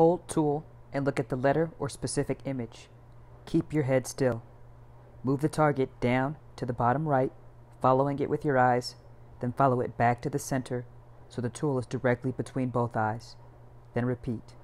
Hold tool and look at the letter or specific image. Keep your head still. Move the target down to the bottom right, following it with your eyes, then follow it back to the center so the tool is directly between both eyes. Then repeat.